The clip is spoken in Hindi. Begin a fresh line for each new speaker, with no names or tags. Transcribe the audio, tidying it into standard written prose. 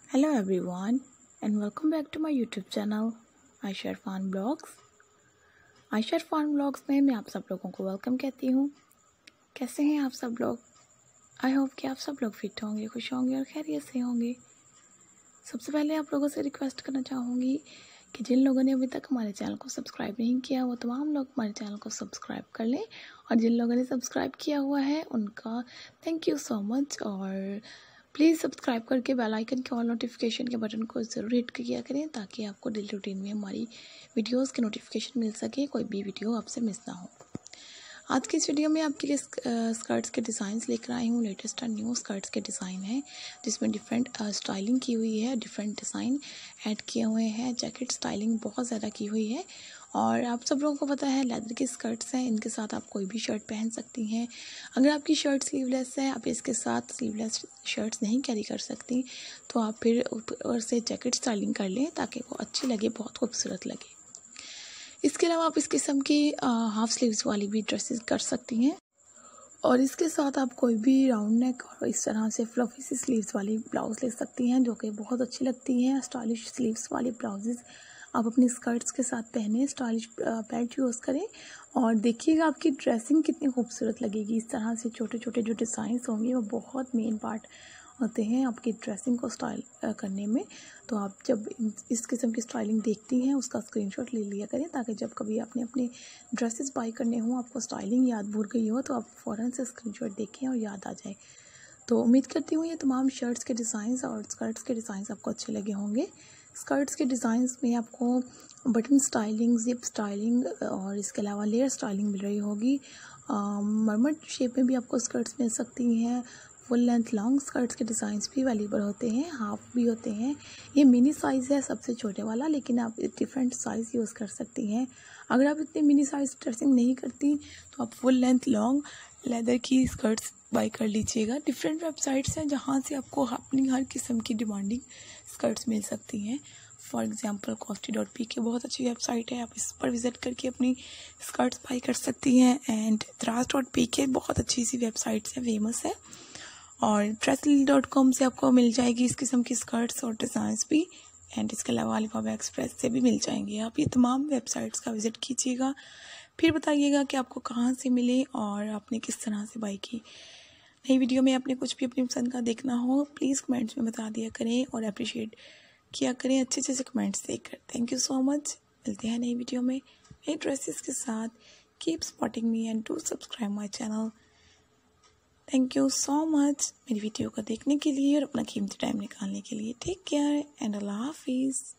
Hello everyone and welcome back to my YouTube channel Ayesha Irfan blogs. Ayesha Irfan blogs में मैं आप सब लोगों को वेलकम कहती हूँ। कैसे हैं आप सब लोग? आई होप कि आप सब लोग फिट होंगे, खुश होंगे और खैरियत से होंगे। सबसे पहले आप लोगों से रिक्वेस्ट करना चाहूँगी कि जिन लोगों ने अभी तक हमारे चैनल को सब्सक्राइब नहीं किया वो तमाम लोग हमारे चैनल को सब्सक्राइब कर लें, और जिन लोगों ने सब्सक्राइब किया हुआ है उनका थैंक यू सो मच। और प्लीज़ सब्सक्राइब करके बेल आइकन के ऑल नोटिफिकेशन के बटन को ज़रूर हिट किया करें ताकि आपको डेली रूटीन में हमारी वीडियोस के नोटिफिकेशन मिल सके, कोई भी वीडियो आपसे मिस ना हो। आज की इस वीडियो में आपके लिए स्कर्ट्स के डिज़ाइंस लेकर आई हूँ। लेटेस्ट और न्यू स्कर्ट्स के डिज़ाइन है जिसमें डिफरेंट स्टाइलिंग की हुई है, डिफरेंट डिज़ाइन ऐड किए हुए हैं। जैकेट स्टाइलिंग बहुत ज़्यादा की हुई है और आप सब लोगों को पता है लेदर की स्कर्ट्स हैं, इनके साथ आप कोई भी शर्ट पहन सकती हैं। अगर आपकी शर्ट स्लीवलेस है, आप इसके साथ स्लीवलेस शर्ट्स नहीं कैरी कर सकती तो आप फिर ऊपर से जैकेट स्टाइलिंग कर लें ताकि वो अच्छी लगे, बहुत खूबसूरत लगे। इसके अलावा आप इस किस्म की हाफ स्लीव्स वाली भी ड्रेसेस कर सकती हैं और इसके साथ आप कोई भी राउंड नेक और इस तरह से फ्लफी सी स्लीव्स वाली ब्लाउज़ ले सकती हैं जो कि बहुत अच्छी लगती हैं। स्टाइलिश स्लीव्स वाली ब्लाउजेज़ आप अपनी स्कर्ट्स के साथ पहने, स्टाइलिश पैंट यूज़ करें और देखिएगा आपकी ड्रेसिंग कितनी खूबसूरत लगेगी। इस तरह से छोटे छोटे जो डिज़ाइंस होंगे वो बहुत मेन पार्ट होते हैं आपकी ड्रेसिंग को स्टाइल करने में। तो आप जब इस किस्म की स्टाइलिंग देखती हैं उसका स्क्रीनशॉट ले लिया करें ताकि जब कभी आपने अपने ड्रेसेस बाई करने हों, आपको स्टाइलिंग याद भूल गई हो तो आप फ़ौरन से स्क्रीनशॉट देखें और याद आ जाए। तो उम्मीद करती हूँ ये तमाम शर्ट्स के डिज़ाइंस और स्कर्ट्स के डिज़ाइंस आपको अच्छे लगे होंगे। स्कर्ट्स के डिज़ाइंस में आपको बटन स्टाइलिंग, जिप स्टाइलिंग और इसके अलावा लेयर स्टाइलिंग मिल रही होगी। मरमर शेप में भी आपको स्कर्ट्स मिल सकती हैं। फुल लेंथ लॉन्ग स्कर्ट्स के डिज़ाइंस भी अवेलेबल होते हैं, हाफ भी होते हैं। ये मिनी साइज़ है सबसे छोटे वाला, लेकिन आप डिफरेंट साइज़ यूज़ कर सकती हैं। अगर आप इतनी मिनी साइज़ ड्रेसिंग नहीं करती तो आप फुल लेंथ लॉन्ग लेदर की स्कर्ट्स बाई कर लीजिएगा। डिफरेंट वेबसाइट्स हैं जहाँ से आपको अपनी हर किस्म की डिमांडिंग स्कर्ट्स मिल सकती हैं। फॉर एग्ज़ाम्पल costy.pk बहुत अच्छी वेबसाइट है, आप इस पर विज़िट करके अपनी स्कर्ट्स बाई कर सकती हैं। एंड द्रास.pk बहुत अच्छी सी वेबसाइट्स है, फेमस है। और dressly.com से आपको मिल जाएगी इस किस्म की स्कर्ट्स और डिज़ाइंस भी। एंड इसके अलावा अलीबाबा एक्सप्रेस से भी मिल जाएंगे। आप ये तमाम वेबसाइट्स का विज़िट कीजिएगा, फिर बताइएगा कि आपको कहाँ से मिले और आपने किस तरह से बाई की। नई वीडियो में आपने कुछ भी अपनी पसंद का देखना हो प्लीज़ कमेंट्स में बता दिया करें और अप्रिशिएट किया करें अच्छे अच्छे से कमेंट्स देकर। Thank you so much. मिलते हैं नई वीडियो में नई ड्रेसेस के साथ। Keep supporting me and do subscribe my channel. Thank you so much मेरी वीडियो को देखने के लिए और अपना कीमती टाइम निकालने के लिए। टेक केयर एंड अल्लाह हाफिज़।